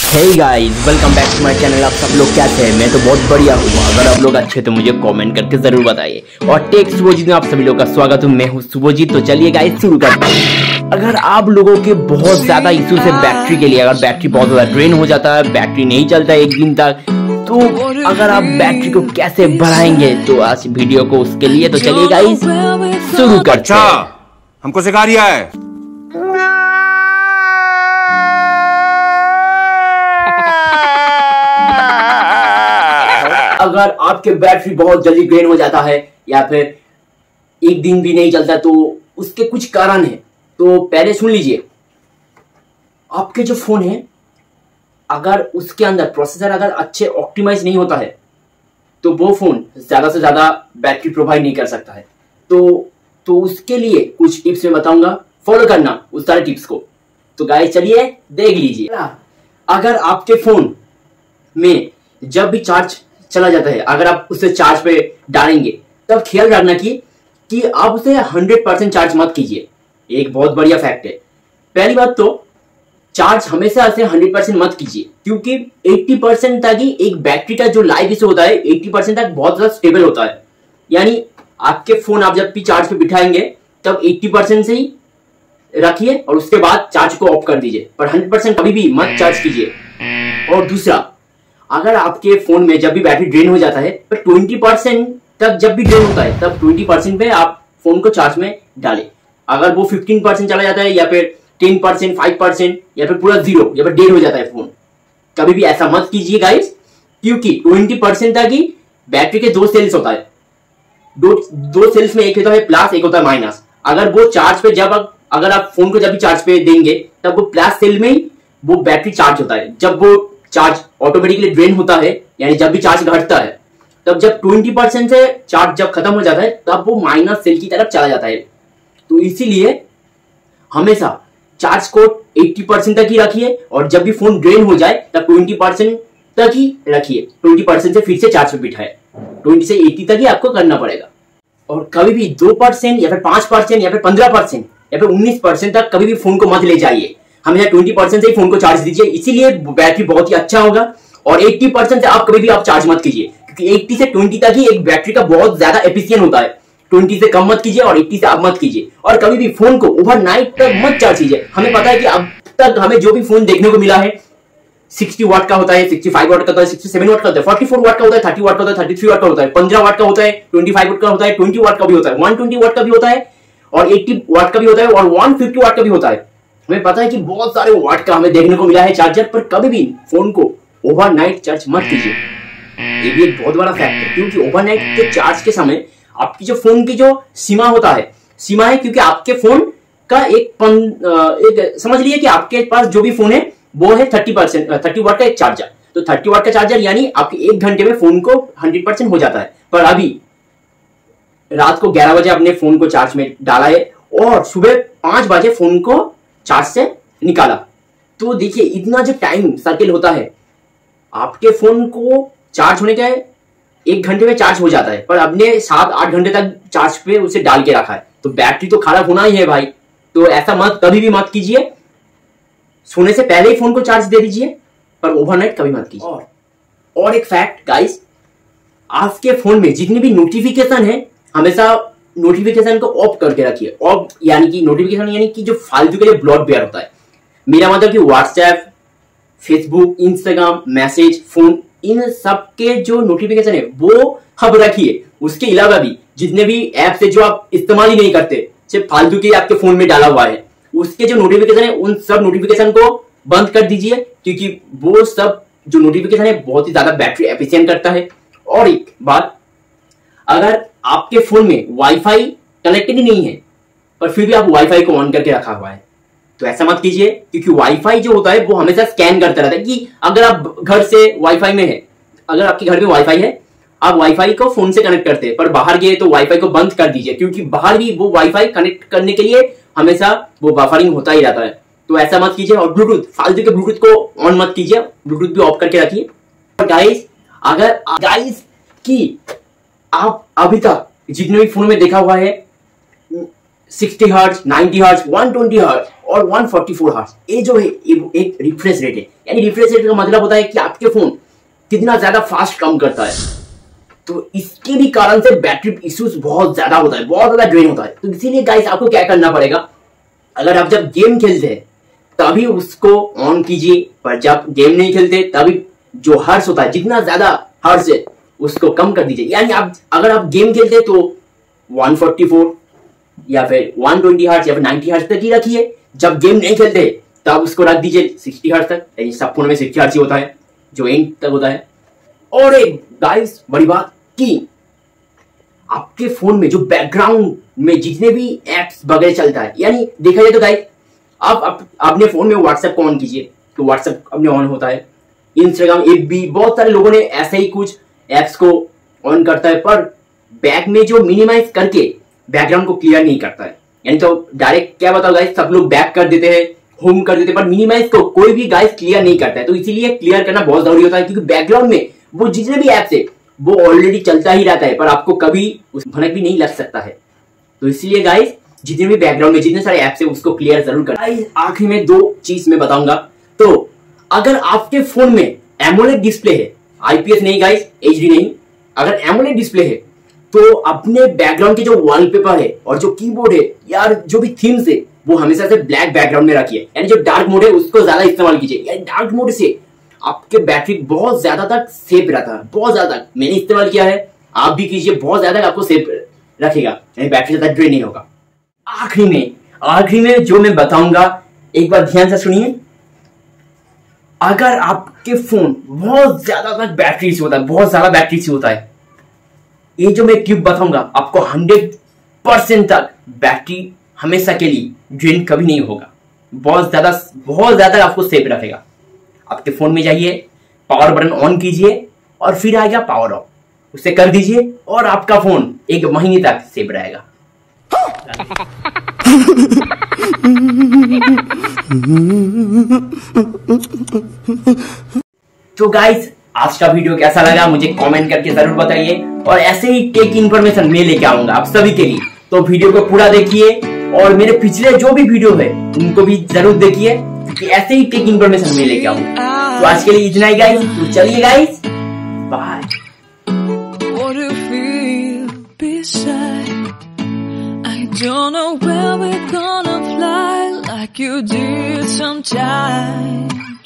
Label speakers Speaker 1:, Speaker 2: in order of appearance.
Speaker 1: Hey guys, welcome back to my channel. आप सब लोग कैसे हैं? मैं तो बहुत बढ़िया हूँ। अगर आप लोग अच्छे तो मुझे कमेंट करके जरूर बताइए। और टेक शुभजीत में आप सभी लोग का स्वागत हूँ। मैं हूँ शुभजीत। तो चलिए गाइस शुरू करते हैं। अगर आप लोगों के बहुत ज्यादा इश्यूज है बैटरी के लिए, अगर बैटरी बहुत ज्यादा ड्रेन हो जाता है, बैटरी नहीं चलता है एक दिन तक, तो अगर आप बैटरी को कैसे बढ़ाएंगे, तो आज वीडियो को उसके लिए तो चलिए गाइस शुरू करते हैं।
Speaker 2: हमको सिखा रिया है।
Speaker 1: अगर आपके बैटरी बहुत जल्दी ड्रेन हो जाता है या फिर एक दिन भी नहीं चलता, तो उसके कुछ कारण है। तो पहले सुन लीजिए, आपके जो फोन है अगर उसके अंदर प्रोसेसर अगर अच्छे ऑप्टिमाइज नहीं होता है, तो वो फोन ज्यादा से ज्यादा बैटरी प्रोवाइड नहीं कर सकता है। तो उसके लिए कुछ टिप्स मैं बताऊंगा, फॉलो करना उस सारे टिप्स को। तो गाइस चलिए देख लीजिए। अगर आपके फोन में जब भी चार्ज चला जाता है, अगर आप उसे चार्ज पे डालेंगे, तब ख्याल रखना कि आप उसे 100% चार्ज मत कीजिए। एक बहुत बढ़िया फैक्ट है। पहली बात तो चार्ज हमेशा से 100% मत कीजिए, क्योंकि 80% तक ही एक बैटरी का जो लाइफ इसे होता है 80% तक बहुत ज्यादा स्टेबल होता है। यानी आपके फोन आप जब भी चार्ज पे बिठाएंगे तब 80% से ही रखिए और उसके बाद चार्ज को ऑफ कर दीजिए, पर 100% कभी भी मत चार्ज कीजिए। और दूसरा, अगर आपके फोन में जब भी बैटरी ड्रेन हो जाता है, तो 20% तक जब भी ड्रेन होता है तब 20% पे आप फोन को चार्ज में डालें। अगर वो 15% चला जाता है या फिर 10%, 5% या फिर पूरा 0 या फिर डेड हो जाता है फोन, कभी भी ऐसा मत कीजिए गाइस, क्योंकि 20% तक ही बैटरी के 2 सेल्स होता है। दो सेल्स में एक होता है प्लस, एक होता है माइनस। अगर वो चार्ज पे अगर आप फोन को जब भी चार्ज पे देंगे, तब वो प्लस सेल में ही वो बैटरी चार्ज होता है। जब वो चार्ज ऑटोमेटिकली ड्रेन होता है, यानी जब भी चार्ज घटता है, तब जब 20% से चार्ज जब खत्म हो जाता है, तब वो माइनस सेल की तरफ चला जाता है। तो इसीलिए हमेशा चार्ज को 80% तक ही रखिए और जब भी फोन ड्रेन हो जाए तब 20% तक ही रखिए। 20% से फिर से चार्ज पे बिठाए। 20 से 80 तक ही आपको करना पड़ेगा। और कभी भी 2% या फिर 5% या फिर 15% या फिर 19% तक कभी भी फोन को मत ले जाइए। हमेशा 20% से ही फोन को चार्ज दीजिए, इसीलिए बैटरी बहुत ही अच्छा होगा। और 80% से आप कभी भी आप चार्ज मत कीजिए, क्योंकि 80 से 20 तक ही एक बैटरी का बहुत ज्यादा एफिशिएंट होता है। 20 से कम मत कीजिए और 80 से आप मत कीजिए। और कभी भी फोन को ओवरनाइट तक मत चार्ज कीजिए। हमें पता है कि अब तक हमें जो भी फोन देखने को मिला है 60 वाट का होता है, 65 वाट का होता है, 67 वाट का होता है, 44 वाट का होता है, 30 वाट का होता है, 33 वाट का होता है, 15 वाट का होता है, 25 वाट का होता है, 20 वाट का भी होता है, 120 वाट का भी होता है और 80 वाट का भी होता है और 150 वाट का भी होता है। हमें पता है कि बहुत सारे वाट का हमें देखने को मिला है चार्जर, पर कभी भी फोन को ओवरनाइट चार्ज मत कीजिए। ये भी एक बहुत बड़ा फैक्ट है, क्योंकि ओवरनाइट के चार्ज के समय आपकी जो फोन की जो सीमा है, क्योंकि आपके फोन का एक समझ लीजिए कि आपके पास जो भी फोन है वो है 30 वाट का एक चार्जर। तो 30 वाट का चार्जर यानी आपके 1 घंटे में फोन को 100% हो जाता है। पर अभी रात को 11 बजे अपने फोन को चार्ज में डाला है और सुबह 5 बजे फोन को चार्ज से निकाला। तो देखिए इतना जो टाइम सर्किल होता है, आपके फोन को चार्ज होने का 1 घंटे में चार्ज हो जाता है, पर आपने 7-8 घंटे तक चार्ज पे उसे डाल के रखा है, तो बैटरी तो खराब होना ही है भाई। तो ऐसा कभी भी मत कीजिए। सोने से पहले ही फोन को चार्ज दे दीजिए, पर ओवरनाइट कभी मत कीजिए। और एक फैक्ट गाइस, आपके फोन में जितनी भी नोटिफिकेशन है, हमेशा नोटिफिकेशन को ऑफ करके रखिए। ऑफ यानी कि नोटिफिकेशन यानी कि जो फालतू के लिए ब्लॉटवेयर होता है, मेरा मतलब कि WhatsApp, Facebook, Instagram, message, phone, इन सब के जो नोटिफिकेशन है वो हब रखिए। उसके अलावा भी जितने भी ऐप्स है जो आप इस्तेमाल ही नहीं करते, सिर्फ फालतू के आपके फोन में डाला हुआ है, उसके जो नोटिफिकेशन है उन सब नोटिफिकेशन को बंद कर दीजिए, क्योंकि वो सब जो नोटिफिकेशन है बहुत ही ज्यादा बैटरी एफिशिएंट करता है। और एक बात, अगर आपके फोन में वाईफाई कनेक्टेड ही नहीं है, पर फिर भी आप वाईफाई को ऑन करके रखा हुआ है, तो ऐसा मत कीजिए, क्योंकि वाईफाई जो होता है वो हमेशा स्कैन करता रहता है कि अगर आप घर से वाईफाई में है, अगर आपके घर में वाईफाई है, आप वाईफाई को फोन से कनेक्ट करते हैं, पर बाहर गए तो वाईफाई को बंद कर दीजिए, क्योंकि बाहर भी वो वाईफाई कनेक्ट करने के लिए हमेशा वो बफरिंग होता ही रहता है। तो ऐसा मत कीजिए। और ब्लूटूथ, फालतू के ब्लूटूथ को ऑन मत कीजिए, ब्लूटूथ भी ऑफ करके रखिए। और गाइस, अगर गाइस कि आप अभी तक जितने भी फोन में देखा हुआ है 60 हर्ट्ज, 90 हर्ट्ज, 120 हर्ट्ज और 144 हर्ट्ज। ये जो है एक रिफ्रेश रेट है, यानी रिफ्रेश रेट का मतलब होता है कि आपके फोन कितना ज्यादा फास्ट काम करता है। तो इसके भी कारण से बैटरी इश्यूज बहुत ज्यादा होता है, बहुत ज्यादा ड्रेन होता है। तो इसीलिए गाइस आपको क्या करना पड़ेगा, अगर आप जब गेम खेलते हैं तभी उसको ऑन कीजिए, पर जब गेम नहीं खेलते तभी जो हर्ट्ज होता है, जितना ज्यादा हर्ट्ज है उसको कम कर दीजिए। यानी आप अगर आप गेम खेलते हैं तो 144 या फिर 120 हर्ट्ज या फिर 90 हर्ट्ज तक ही रखिए। जब गेम नहीं खेलते तब उसको रख दीजिए 60 हर्ट्ज तक, यानी सब फोन में 60 हर्ट्ज ही होता है जो एंड तक होता है। और एक गाइस बड़ी बात कि आपके फोन में जो बैकग्राउंड में जितने भी एप्स वगैरह चलता है, यानी देखा जाए तो गाइस आप अपने फोन में व्हाट्सएप को ऑन कीजिए तो व्हाट्सएप अपने ऑन होता है, इंस्टाग्राम, एफबी, बहुत सारे लोगों ने ऐसे ही कुछ एप्स को ऑन करता है, पर बैक में जो मिनिमाइज करके बैकग्राउंड को क्लियर नहीं करता है। यानी तो डायरेक्ट क्या बताओ गाइस, सब लोग बैक कर देते हैं, होम कर देते हैं, पर मिनिमाइज को कोई भी गाइस क्लियर नहीं करता है। तो इसीलिए क्लियर करना बहुत जरूरी होता है, क्योंकि बैकग्राउंड में वो जितने भी एप्स है वो ऑलरेडी चलता ही रहता है, पर आपको कभी उस भनक भी नहीं लग सकता है। तो इसलिए गाइस जितने भी बैकग्राउंड में जितने सारे एप्स है उसको क्लियर जरूर करना। आखिरी में 2 चीज मैं बताऊंगा। तो अगर आपके फोन में एमोलेड डिस्प्ले है, आईपीएस नहीं गाइस, एचडी नहीं, अगर एमोलेड डिस्प्ले है तो अपने बैकग्राउंड के जो वॉलपेपर है और जो कीबोर्ड है यार, जो भी थीम्स है वो हमेशा से ब्लैक बैकग्राउंड में रखिए। यानी जो डार्क मोड है उसको ज्यादा इस्तेमाल कीजिए। यानी डार्क मोड से आपके बैटरी बहुत ज्यादा तक सेफ रहता है, बहुत ज्यादा तक मैंने इस्तेमाल किया है, आप भी कीजिए, बहुत ज्यादा आपको सेफ रखेगा, यानी बैटरी ज्यादा ड्रेन नहीं होगा। आखिरी में जो मैं बताऊंगा एक बार ध्यान से सुनिए। अगर आपके फोन बहुत ज्यादा तक बैटरी से होता है, बहुत ज्यादा बैटरी से होता है, ये जो मैं ट्यूब बताऊंगा आपको 100% तक बैटरी हमेशा के लिए ड्रेन कभी नहीं होगा, बहुत ज्यादा आपको सेफ रखेगा। आपके फोन में जाइए, पावर बटन ऑन कीजिए और फिर आएगा पावर ऑफ, उसे कर दीजिए और आपका फोन 1 महीने तक सेफ रहेगा। तो गाइस आज का वीडियो कैसा लगा मुझे कमेंट करके जरूर बताइए, और ऐसे ही टेक इन्फॉर्मेशन मैं लेके आऊंगा आप सभी के लिए। तो वीडियो को पूरा देखिए और मेरे पिछले जो भी वीडियो है उनको भी जरूर देखिए, क्योंकि ऐसे ही टेक इन्फॉर्मेशन मैं लेके आऊंगा। तो आज के लिए इतना ही गाइस, तो चलिए guys bye.
Speaker 2: Don't know where we're gonna fly like you did sometime.